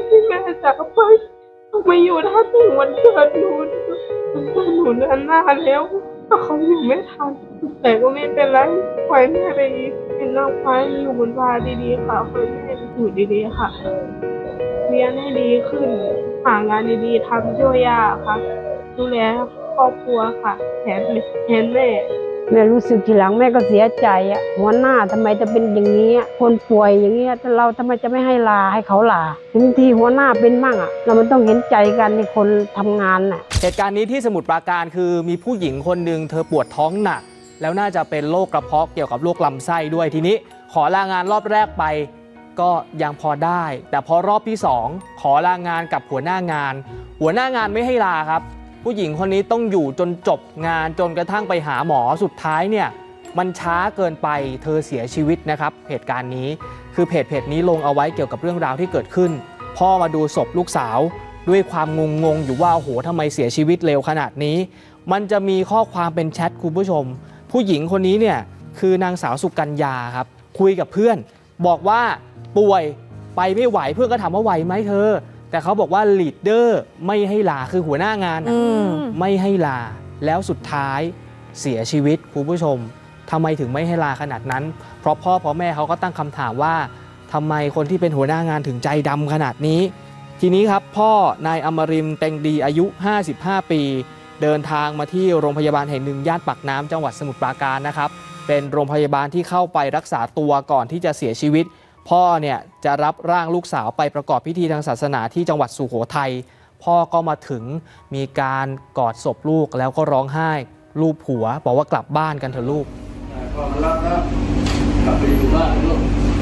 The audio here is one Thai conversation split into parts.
ที่แม่จากไปมาอยู่ท่าถึงวันเกิดหนูเดือนหน้าแล้วถ้าเขาอยู่ไม่ทันแต่ก็ไม่เป็นไรปล่อยแม่ไปเป็นนางฟ้าอยู่บนฟ้าดีๆค่ะปล่อยแม่ไปอยู่ดีๆค่ะเรียนให้ดีขึ้นหางานดีๆทำช่วยย่าค่ะดูแลครอบครัวค่ะแทนแม่รู้สึกทีหลังแม่ก็เสียใจอ่ะหัวหน้าทำไมจะเป็นอย่างนี้คนป่วยอย่างนี้เราทำไมจะไม่ให้ลาให้เขาลาบางทีหัวหน้าเป็นมั่งอ่ะเรามันต้องเห็นใจกันในคนทำงานน่ะเหตุการณ์นี้ที่สมุทรปราการคือมีผู้หญิงคนหนึ่งเธอปวดท้องหนักแล้วน่าจะเป็นโรคกระเพาะเกี่ยวกับโรคลำไส้ด้วยทีนี้ขอลางานรอบแรกไปก็ยังพอได้แต่พอรอบที่2ขอลางานกับหัวหน้างานไม่ให้ลาครับผู้หญิงคนนี้ต้องอยู่จนจบงานจนกระทั่งไปหาหมอสุดท้ายเนี่ยมันช้าเกินไปเธอเสียชีวิตนะครับเหตุการณ์นี้คือเพจนี้ลงเอาไว้เกี่ยวกับเรื่องราวที่เกิดขึ้นพ่อมาดูศพลูกสาวด้วยความงงอยู่ว่าโอ้โหทำไมเสียชีวิตเร็วขนาดนี้มันจะมีข้อความเป็นแชทคุณผู้ชมผู้หญิงคนนี้เนี่ยคือนางสาวสุกัญญาครับคุยกับเพื่อนบอกว่าป่วยไปไม่ไหวเพื่อนก็ถามว่าไหวไหมเธอแต่เขาบอกว่าลีดเดอร์ไม่ให้ลาคือหัวหน้างานไม่ให้ลาแล้วสุดท้ายเสียชีวิตคุณผู้ชมทำไมถึงไม่ให้ลาขนาดนั้นเพราะพ่อแม่เขาก็ตั้งคำถามว่าทำไมคนที่เป็นหัวหน้างานถึงใจดำขนาดนี้ทีนี้ครับพ่อนายอมรินทร์เต็งดีอายุ55ปีเดินทางมาที่โรงพยาบาลแห่งหนึ่งย่านปากน้ำจังหวัดสมุทรปราการนะครับเป็นโรงพยาบาลที่เข้าไปรักษาตัวก่อนที่จะเสียชีวิตพ่อเนี่ยจะรับร่างลูกสาวไปประกอบพิธีทางศาสนาที่จังหวัดสุโขทัยพ่อก็มาถึงมีการกอดศพลูกแล้วก็ร้องไห้ลูบหัวบอกว่ากลับบ้านกันเถอะลูกพ่อมารับแล้วกลับไปอยู่บ้านลูก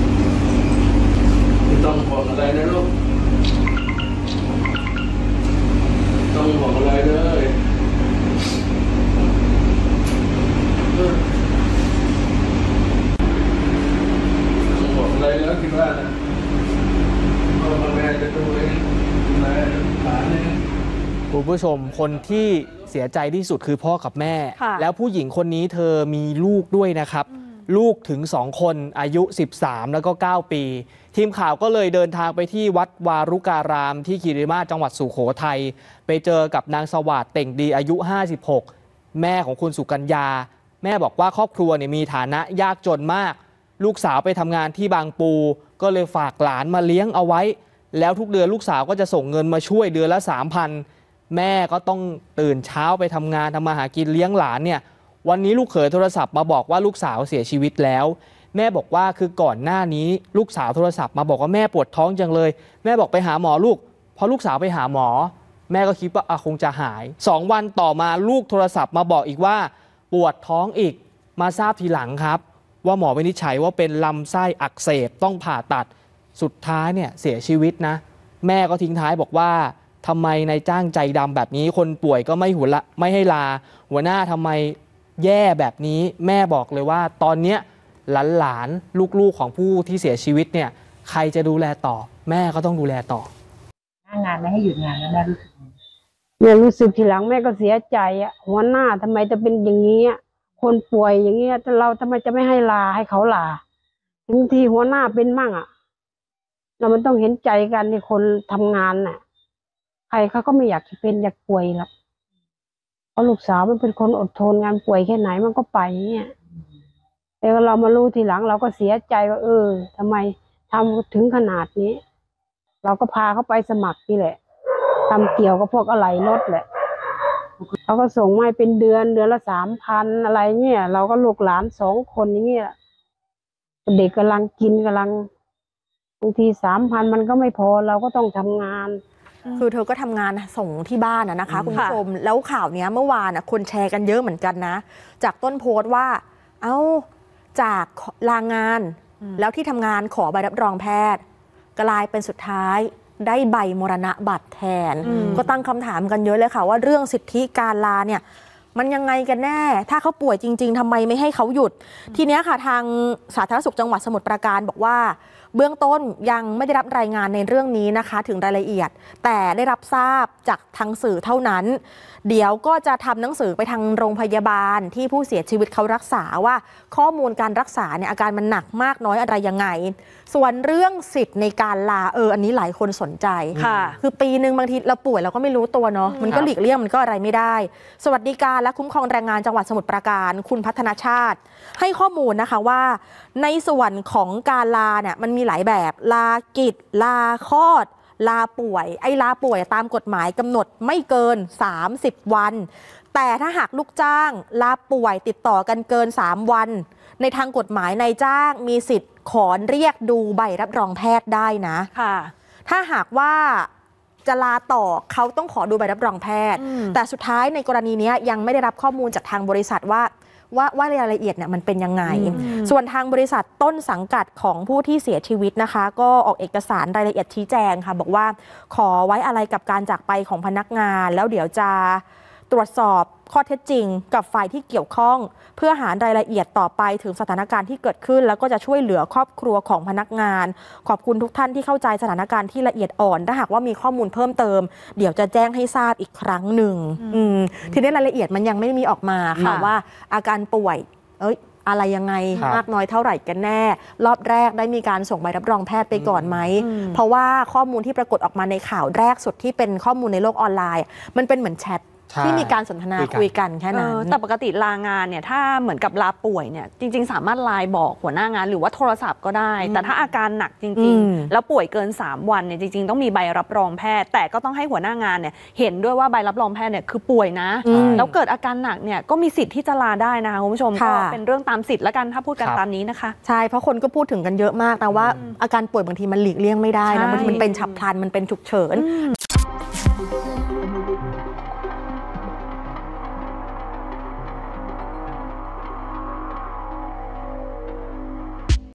ไม่ต้องห่วงอะไรนะลูกต้องห่วงอะไรเลยอะไรแล้วคิดว่านะพ่อแม่จะดูเองดูแลหลานเองคุณผู้ชมคนที่เสียใจที่สุดคือพ่อกับแม่แล้วผู้หญิงคนนี้เธอมีลูกด้วยนะครับลูกถึง2คนอายุ13แล้วก็9ปีทีมข่าวก็เลยเดินทางไปที่วัดวารุการามที่คีรีมาศจังหวัดสุโขทัยไปเจอกับนางสวัสดิ์เต่งดีอายุ56แม่ของคุณสุกัญญาแม่บอกว่าครอบครัวเนี่ยมีฐานะยากจนมากลูกสาวไปทำงานที่บางปูก็เลยฝากหลานมาเลี้ยงเอาไว้แล้วทุกเดือนลูกสาวก็จะส่งเงินมาช่วยเดือนละ 3,000 แม่ก็ต้องตื่นเช้าไปทำงานทำมาหากินเลี้ยงหลานเนี่ยวันนี้ลูกเขยโทรศัพท์มาบอกว่าลูกสาวเสียชีวิตแล้วแม่บอกว่าคือก่อนหน้านี้ลูกสาวโทรศัพท์มาบอกว่าแม่ปวดท้องจังเลยแม่บอกไปหาหมอลูกพอลูกสาวไปหาหมอแม่ก็คิดว่าคงจะหาย2 วันต่อมาลูกโทรศัพท์มาบอกอีกว่าปวดท้องอีกมาทราบทีหลังครับว่าหมอวินิจฉัยว่าเป็นลำไส้อักเสบต้องผ่าตัดสุดท้ายเนี่ยเสียชีวิตนะแม่ก็ทิ้งท้ายบอกว่าทำไมนายจ้างใจดำแบบนี้คนป่วยก็ไม่ให้ลาหัวหน้าทำไมแย่แบบนี้แม่บอกเลยว่าตอนนี้หลานลูกๆของผู้ที่เสียชีวิตเนี่ยใครจะดูแลต่อแม่ก็ต้องดูแลต่องานไม่ให้หยุดงานแล้วแม่รู้สึกทีหลังแม่ก็เสียใจอ่ะหัวหน้าทำไมจะเป็นอย่างนี้คนป่วยอย่างเงี้ยเราทำไมจะไม่ให้ลาให้เขาลาบางทีหัวหน้าเป็นมั่งอ่ะเรามันต้องเห็นใจกันในคนทำงานน่ะใครเขาก็ไม่อยากจะเป็นอยากป่วยหรอกเพราะลูกสาวมันเป็นคนอดทนงานป่วยแค่ไหนมันก็ไปเนี่ยแต่เรามารู้ทีหลังเราก็เสียใจว่าทำไมทำถึงขนาดนี้เราก็พาเขาไปสมัครนี่แหละทำเกี่ยวกับพวกอะไหล่รถแหละเขาก็ส่งมาเป็นเดือนละ 3,000อะไรเงี้ยเราก็ลูกหลาน2 คนอย่างเงี้ยเด็กกำลังกินกำลังบางที 3,000มันก็ไม่พอเราก็ต้องทำงานคือเธอก็ทำงานส่งที่บ้านนะคะคุณผู้ชมแล้วข่าวนี้เมื่อวานคนแชร์กันเยอะเหมือนกันนะจากต้นโพสต์ว่าจากลางานแล้วที่ทำงานขอใบรับรองแพทย์กลายเป็นสุดท้ายได้ใบมรณบัตรแทนก็ตั้งคำถามกันเยอะเลยค่ะว่าเรื่องสิทธิการลาเนี่ยมันยังไงกันแน่ถ้าเขาป่วยจริงๆทำไมไม่ให้เขาหยุดทีนี้ค่ะทางสาธารณสุขจังหวัดสมุทรปราการบอกว่าเบื้องต้นยังไม่ได้รับรายงานในเรื่องนี้นะคะถึงรายละเอียดแต่ได้รับทราบจากทางสื่อเท่านั้นเดี๋ยวก็จะทำหนังสือไปทางโรงพยาบาลที่ผู้เสียชีวิตเขารักษาว่าข้อมูลการรักษาเนี่ยอาการมันหนักมากน้อยอะไรยังไงส่วนเรื่องสิทธิ์ในการลาอันนี้หลายคนสนใจค่ะคือปีนึงบางทีเราป่วยเราก็ไม่รู้ตัวเนาะมันก็หลีกเลี่ยงมันก็อะไรไม่ได้สวัสดิการและคุ้มครองแรงงานจังหวัดสมุทรปราการคุณพัฒนาชาติให้ข้อมูลนะคะว่าในส่วนของการลาเนี่ยมันมีหลายแบบลากิจลาคลอดลาป่วยลาป่วยตามกฎหมายกำหนดไม่เกิน30 วันแต่ถ้าหากลูกจ้างลาป่วยติดต่อกันเกิน3 วันในทางกฎหมายนายจ้างมีสิทธิ์ขอเรียกดูใบรับรองแพทย์ได้นะค่ะถ้าหากว่าจะลาต่อเขาต้องขอดูใบรับรองแพทย์แต่สุดท้ายในกรณีนี้ยังไม่ได้รับข้อมูลจากทางบริษัทว่ารายละเอียดเนี่ยมันเป็นยังไงส่วนทางบริษัทต้นสังกัดของผู้ที่เสียชีวิตนะคะก็ออกเอกสารรายละเอียดชี้แจงค่ะบอกว่าขอไว้อะไรกับการจากไปของพนักงานแล้วเดี๋ยวจะตรวจสอบข้อเท็จจริงกับฝ่ายที่เกี่ยวข้องเพื่อหารายละเอียดต่อไปถึงสถานการณ์ที่เกิดขึ้นแล้วก็จะช่วยเหลือครอบครัวของพนักงานขอบคุณทุกท่านที่เข้าใจสถานการณ์ที่ละเอียดอ่อนถ้าหากว่ามีข้อมูลเพิ่มเติมเดี๋ยวจะแจ้งให้ทราบอีกครั้งหนึ่งทีนี้รายละเอียดมันยังไม่มีออกมาค่ะว่าอาการป่วยอะไรยังไงมากน้อยเท่าไหร่กันแน่รอบแรกได้มีการส่งใบรับรองแพทย์ไปก่อนไหมเพราะว่าข้อมูลที่ปรากฏออกมาในข่าวแรกสุดที่เป็นข้อมูลในโลกออนไลน์มันเป็นเหมือนแชทที่มีการสนทนาคุยกันแค่นั้นแต่ปกติลางานเนี่ยถ้าเหมือนกับลาป่วยเนี่ยจริงๆสามารถไลน์บอกหัวหน้างานหรือว่าโทรศัพท์ก็ได้แต่ถ้าอาการหนักจริงๆแล้วป่วยเกิน3 วันเนี่ยจริงๆต้องมีใบรับรองแพทย์แต่ก็ต้องให้หัวหน้างานเนี่ยเห็นด้วยว่าใบรับรองแพทย์เนี่ยคือป่วยนะแล้วเกิดอาการหนักเนี่ยก็มีสิทธิ์ที่จะลาได้นะคะคุณผู้ชมก็เป็นเรื่องตามสิทธิ์แล้วกันถ้าพูดกันตามนี้นะคะใช่เพราะคนก็พูดถึงกันเยอะมากนะว่าอาการป่วยบางทีมันหลีกเลี่ยงไม่ได้นะมันเป็นฉับพลันมันเป็นฉุกเฉิน